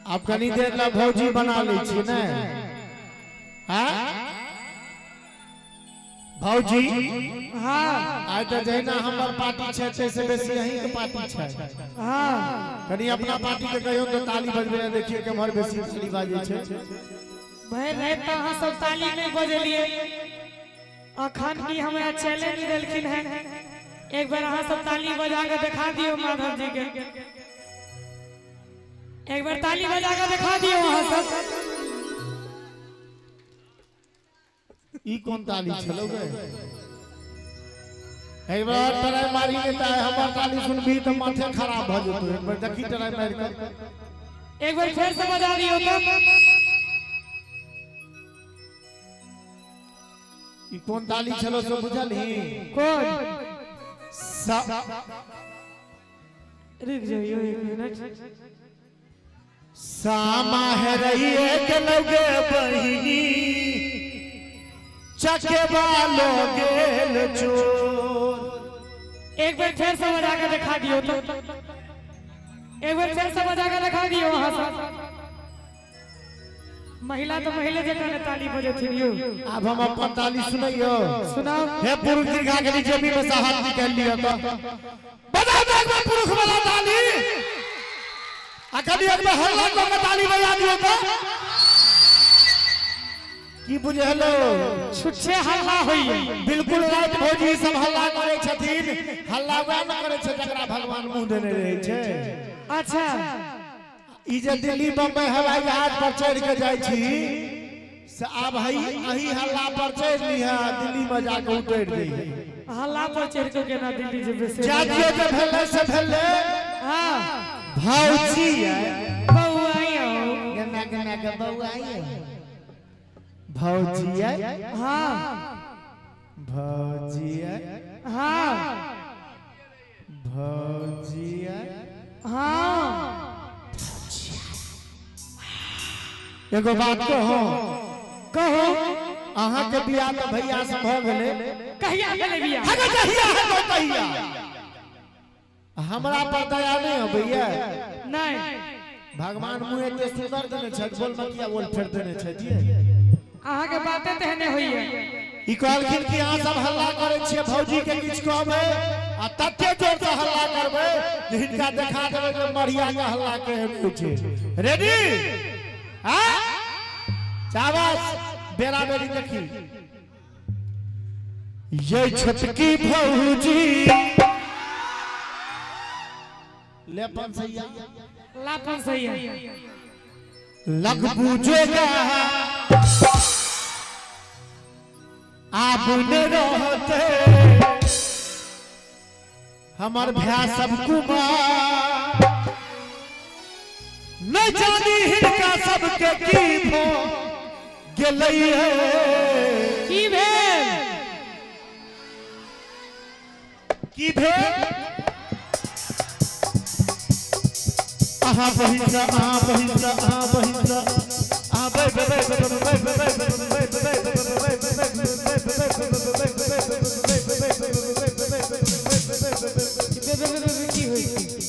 आप कनी देर ला भौजी बना ले छी ने हां भौजी हां आइ त जहिना हमर पार्टी छै से बेसी यही के पार्टी छै हां कनी अपना पार्टी के कहियो तो ताली बजबे देखिए केमहर बेसी ताली बाजे छै भाई रात त हां सब ताली नहीं बजेलिए अखन की हमरा चैलेंज देलखिन है एक बार हां सब ताली बजा के दिखा दियो माधव जी के एक बार ताली बजा के दिखा दियो वहां सब ई कौन ताली छलो गे एक बार ट्राई मारी के त हमर ताली सुनबी त माथे खराब भ जतो एक बार देखी ट्राई मार के एक बार फिर से बजा दियो तो ई कौन ताली छलो से बुझलही कौन रुक जाइयो एक मिनट सामा है रही के लगे बहिनी चके बालो गेल चोर एक बार फिर से बजा के दिखा दियो तो एक बार फिर से बजा के दिखा दियो वहां से महिला तो महिले जका ने ताली बजत हियो अब हम अपन ताली सुनइयो सुनाओ हे पुरुष दीर्घा के जेबी में से हाथ निकाल लियो तो बजा दे एक बार पुरुष वाला ताली अकड़ी एक बार हल्ला को के ताली बजा दियो तो की बुझलो छुच्छे हल्ला होई बिल्कुल रात भौजी सब हल्ला करे छथिन हल्ला वा न करे छै जकरा भगवान मुंह देने रहे छै अच्छा ई जे दिल्ली बम्बई हवाई जहाज पर चढ़ के जाय छी से अब अही हल्ला पर चढ़ लिहा दिल्ली में जाके उतर जइहे हल्ला पर चढ़ के केना दिल्ली जेबे से जाजियो जे भेले से भेले हां भौजी बौआइयो गन्ना गन्ना के बौआइयो भौजी हां भौजी हां भौजी हां एगो बात कहो अहाँ के बियाह तो भैया से भ गेले कहिया गेले बियाह हगे कहिया है कहिया हमरा पर दया नहीं हो भैया नहीं भगवान मुंह एते सुंदर देने छै बोल मकिया बोल फेर देने छै जी अहाँ के बातें तेहने होइए ई कहलखिन कि अहाँ सब हल्ला करे छियै भौजी के किछ कहबै आ तते जोर से हल्ला करबै जे हिनका देखा देबै जे मरिया के हल्ला केहन छै रेडी हां शाबाश बेरा बेरी देखी ये छोटकी भौजी लेपन सैया लापन सही है लग बूझेगा आप न रहते हमार भैया सब कुमार न जानी हिनका सबके की भो गेलई है की भेल आहा बहिंसा बे की होई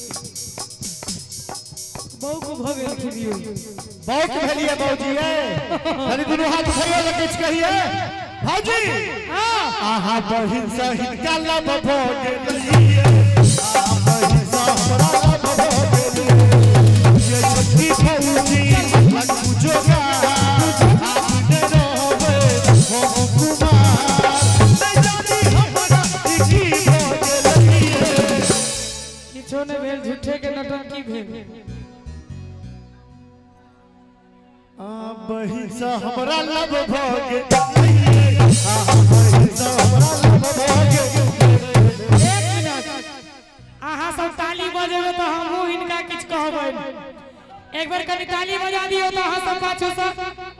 बहु को भगेल खिदियो बहुत भेलिए भौजी अरे दुनू हाथ उठाइए ल किछ कहिए भौजी हां आहा बहिंसा हिनका लब भ गेलिए आहा बहिंसा हमरा लब भ गेलिए ये छोटकी भौजी लग बुझोगा आपने रहबे हो कुमार नहीं जानी हमरा की भ गेलिए किछो ने भेल झूठे के नटंकी भेल बहिंसा हमरा लब भ गेलिए आहा बहिंसा हमरा लब भ गेलिए एक मिनट अहाँ सब ताली बजेबे तो हमहू इनका किछ कहबै एक बार कनी ताली बजा दियो तो अहाँ सब पाछू से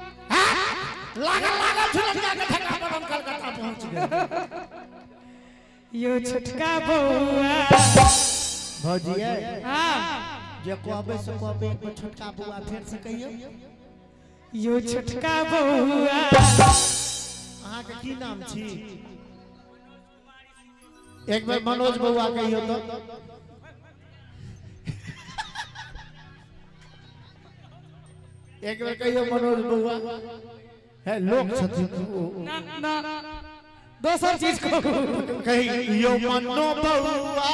लागल झुलका के ठेका पर हम कलकत्ता पहुंच गए यो छोटका बउआ भौजी हां जे कहबे से कहबे एक छोटका बउआ फेर से कहियो यो छोटका बउआ अहाँ के की नाम छी एक बार मनोज बउआ कहियो तो एक बार कहियो मनोज बउआ है लोग छथिन ना दोसर चीज को कहियो मनो बउआ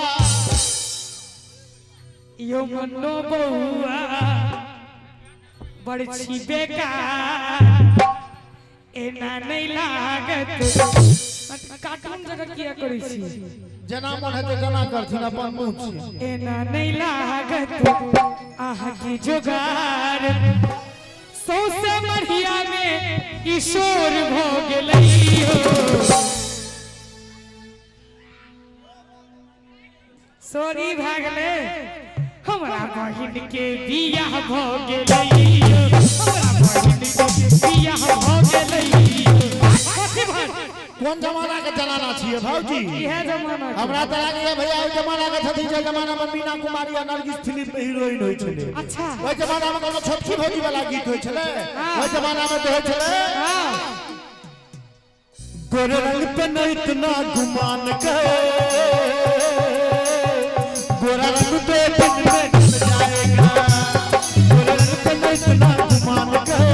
यो मनो बउआ बड़ छी बेकार एना नहीं लागत कार्टून जगह किया करै छी जना मन हेते जना करथिन अपन मुंह छी एना नहीं लागत आहा की जुगार सौसे बढ़िया में किशोर भ गेलैयो सॉरी भागले हमरा बहिन के बियाह भ गेलैयो हमरा बहिन के बियाह भ गेलैयो कौन जमाना के जनाना छिए भौजी इहे जमाना हमरा त लागे भैया ओइ जमाना के छथि जे जमाना में मीना कुमारी आ नरगिस फिल्म में हीरोइन होय छले अच्छा ओइ जमाना में कोनो छोटकी भौजी वाला गीत होय छले ओइ जमाना में तो होय छले गोरे रंग पे न इतना गुमान कर गोरा रंग पे दिन में ढल जाएगा गोरे रंग पे न इतना गुमान कर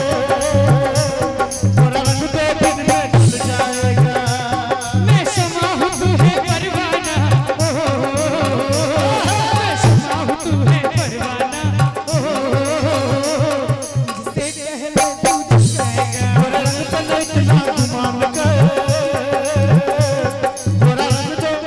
गोरा रंग पे दिन में ढल जाएगा मैं समा हूं तू है परवाना मैं समा हूं तू है परवाना जिससे पहले तू जाएगा गोरा रंग पे न इतना गुमान कर गोरा रंग पे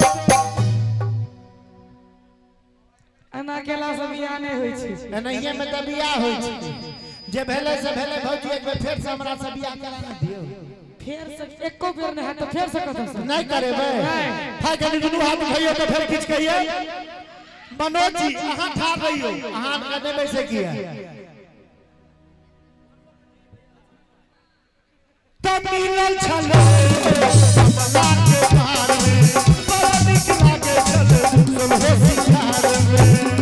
अना केला सब याने होय छै एनहिए में त बियाह होय छै जे भेले से भेले भौजी एक बेर फेर से हमरा से बियाह करा न दियौ फेर से एको बेर नहीं है तो फेर से कथि नहीं करेबे हाय कनी दुनू हाथ उठाइयो तो फिर किछ कहिए मनोज जी अहां ठाड़ रहियो अहां कने में से किया तब मिलल छले बात के धार में बड़ा निक लागे छले सुन हो सिंगार में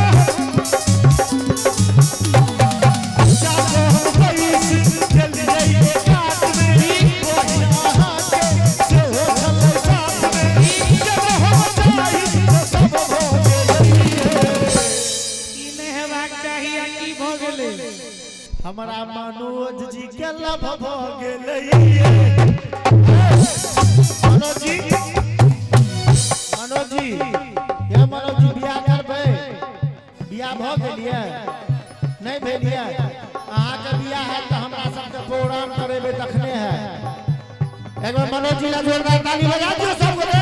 जानो हम पैस चल जाइए काट में वही आहा के से हो छले साथ में जब हम जाई तो सब हो गेलिए ई नहीं हेबाक चाहिए की भ गेलै हमरा मनोज जी के लभ भ गेलै मनोज जी ये मनोज जी बियाह करबै बियाह भ गेलिए नहीं भेलिए अहाँ के बियाह है तो हमरा सबके प्रोग्राम करेबे तखने है एक बार मनोज जी ला जोरदार ताली बजा दियो सब गोटे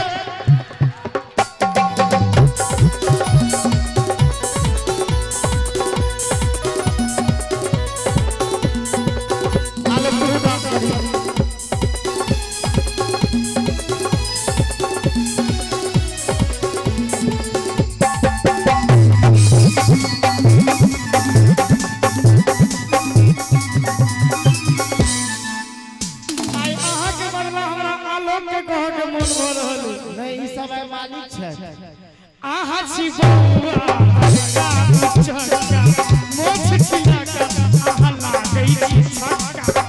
आले तू डांस करी आई अहाँ के बदला हमरा आलोक के कह के मन भ रहल नहीं ई सब है मालिक छै आहा छी बउआ का चक्का मोछ छिला का आहा लागै छी छक्का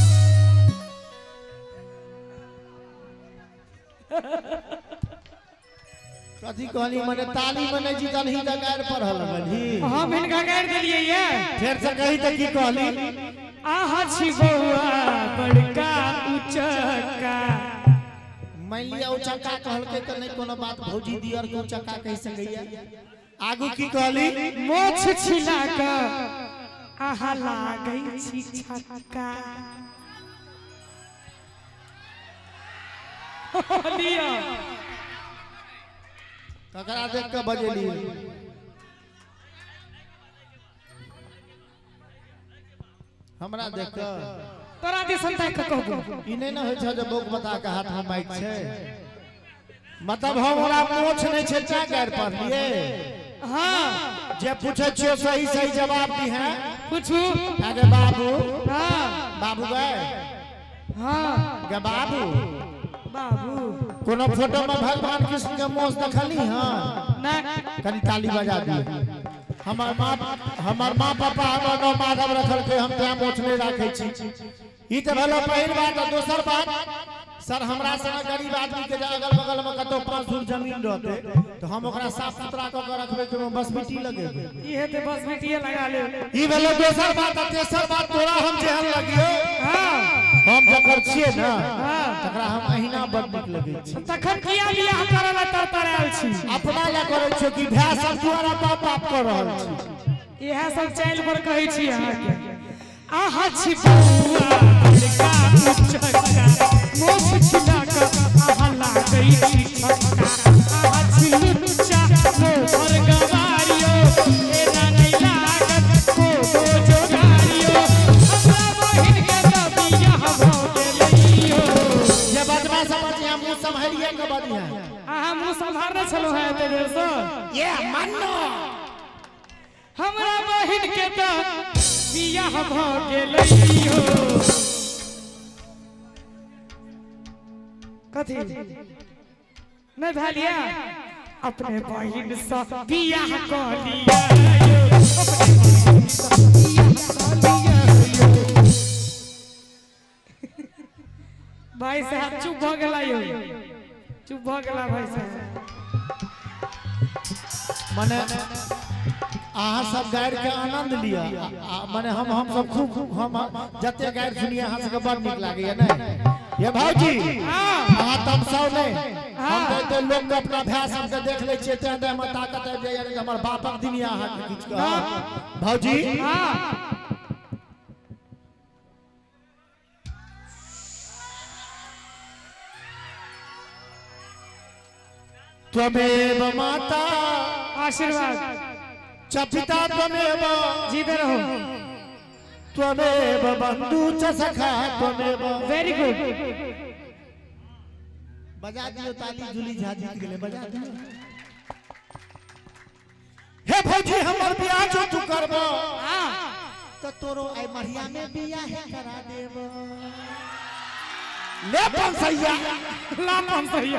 कथी कहली मने ताली मने जी दलही दगार पढ़ल लगली हम हिनका गाड़ देलिए ये फेर से कही त की कहली आहा छी बउआ बड़का उचक्का मान लिया उचक्का कहलके त नहीं कोनो बात भौजी दियर के उचक्का कह सकैया आगू की कहली मोछ छिला का आहा लागै छी छक्का लिया ककरा देख के बजेली हमरा देख के तोरा दिसन तक कहबो ई नहीं न होय छ जे बोक बता के हाथ में माइक छै मतलब हमरा मोछ नहीं छै चा गार पढ़लिए हां जे पूछे छियो सही सही जवाब दी है पूछू अरे बाबू हां बाबू गए हां गे बाबू बाबू कोनो फोटो में भगवान कृष्ण के मोछ देखली हां ना कनी ताली बजा दी हमार माँ पापा हमर नाम माधव रखल के हम त्या मोछ नहीं राखे छी ई त भेलो पहिल बात और दोसर बात सर हमरा संग गरीब आदमी के अगल बगल में कतो 5 धूर जमीन रहते तो हम ओकरा साफ सुथरा क के रखबे के बस मिट्टी लगेबे ई हेते बस मिट्टीए लगा ले ई भेलो दोसर बात। तेसर बात तोरा हम जेहन लगियो हां हम जकर छिए ना तकरा हम अहिना बड नीक लगै छी। तखन किया बियाह करला तरतराल छी अपना ला करे छ कि भै सब द्वारा पाप कर रहल छी। इहे सब चैल पर कहै छी अहाँ के आहा छी बउआ लड़का उचका मोछ खिला का आहा लागई छी छक्का आहा छी लुच्चा मोर गवारियो ए नहीं लागत को जोगारियो अपना बहिन के दबिया हो गेलियो। ये बदमा समझिया मुंह संभालिए के बदिया आहा मुंह संभारने छलो है एते देर से ये मानो हमरा बहिन के त बियाह भ गेलियो। कथी नहीं भालिया अपने बहिन से बियाह क लिया भाई साहब चुप भ गेला यो चुप भ गेला भाई साहब। माने अहाँ सब गायर के आनंद लिया माने हम सब खूब हम जते गायर सुनिए अहाँ सबके बड़ नीक लागैया नै ये भौजी अहाँ तम सब नै हम तो लोग के अपना भाई सब के देख ले छिए ते में ताकत आबि जाय कि हमर बापक दिन अहाँ के किछ कह भौजी त्वमेव माता आशीर्वाद च पिता त्वमेव जीते रहो त्वमेव बंधु च सखा त्वमेव। वेरी गुड बजा दियो ताली जुली झा जीत गेले बजा दियो। हे भौजी हमर बियाह जो तू करबो तो तोरो आई मरिया में बियाह करा देबो ले पंसैया ला पंसैया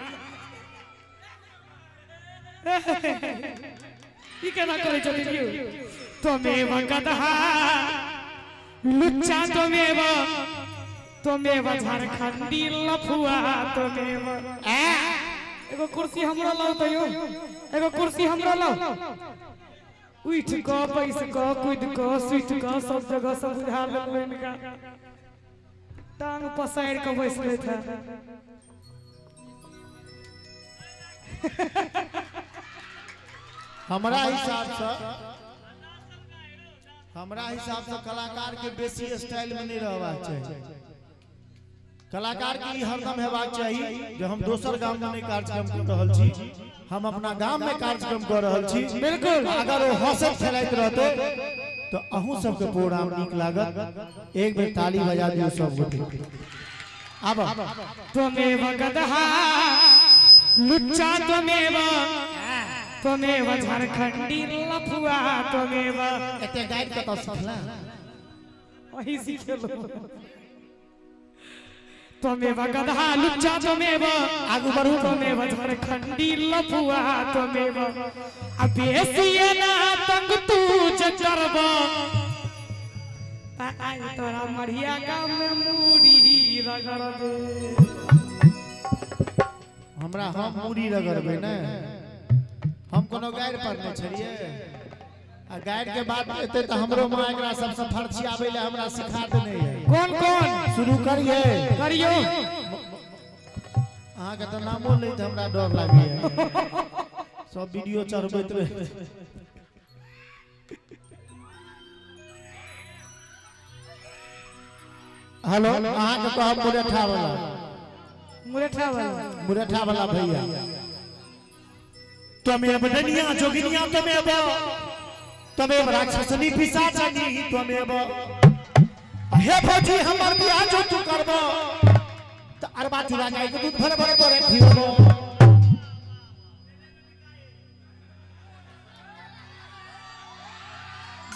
ई केना करे छथिन यौ त्वमेव गदहा लुच्चा त्वमेव झारखंडी लफुआ त्वमेव एगो कुर्सी हमरो लाओ तो यो एगो कुर्सी हमरो लाओ उठ क बैस क कूद क सुत क सब जगह से बुझा लेलु इनका टांग पसार के बैस ले था। हमरा हिसाब से कलाकार के बेसी स्टाइल में नहीं रहबाक चाहिए। कलाकार के हरदम हेबाक चाहिए जो हम दोसर गांव में नहीं कार्यक्रम कर रहल छी हम अपना गांव में कार्यक्रम कर रहल छी। बिल्कुल अगर वो हंसत खेलैत रहते तो अहू सबके प्रोग्राम नीक लागत। एक बेर ताली बजा दियो सब गोटे। अब त्वमेव गदहा लुच्चा त्वमेव झारखंडी लफुआ त्वमेव एते गाइड कत सिखला वही सीखेलो त्वमेव गदहा लुच्चा त्वमेव आगू बढ़ू त्वमेव झारखंडी लफुआ त्वमेव अबेसिए ना तंग तू ज करब आई तोरा मरिया गांव में मूड़ी रगड़ब हमरा हम मूड़ी रगड़बे न हम कोनो गाइड पर नहीं छलिए आ गाइड के बात एते त हमरो मां एकरा सबसे फर्ची आबै ले हमरा सिखा देने है। कौन शुरू करिए करियो अहाँ के त नामो ले त हमरा डर लागे सब वीडियो चढ़बैत रहे। हेलो अहाँ के कहब मुरेठा वाला भैया त्वमेव दनिया जोगिनिया त्वमेव राक्षसनी पिशाचनी त्वमेव। हे भौजी हमर बियाह जो तू करबो त अरबा चूड़ा गाय के दूध भर भर करे खियबो।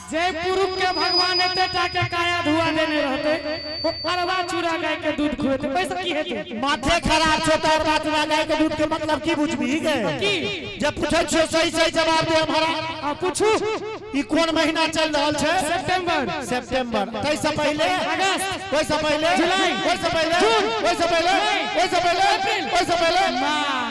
जयपुर के भगवान एते के काया धुआ देने रहते वो अरवा चूड़ा गाय के दूध खुएते पैसा की हेते माथे खराब छो तो अरवा चूड़ा गाय के दूध के मतलब की बुझबी गे की जब पूछै छो सही सही जवाब दे हमरा आ पूछू ई कोन महीना चल रहल छै सितंबर कई से पहले अगस्त कोई से पहले जुलाई कोई से पहले जून कोई से पहले कोई से पहले अप्रैल कोई से पहले मार्च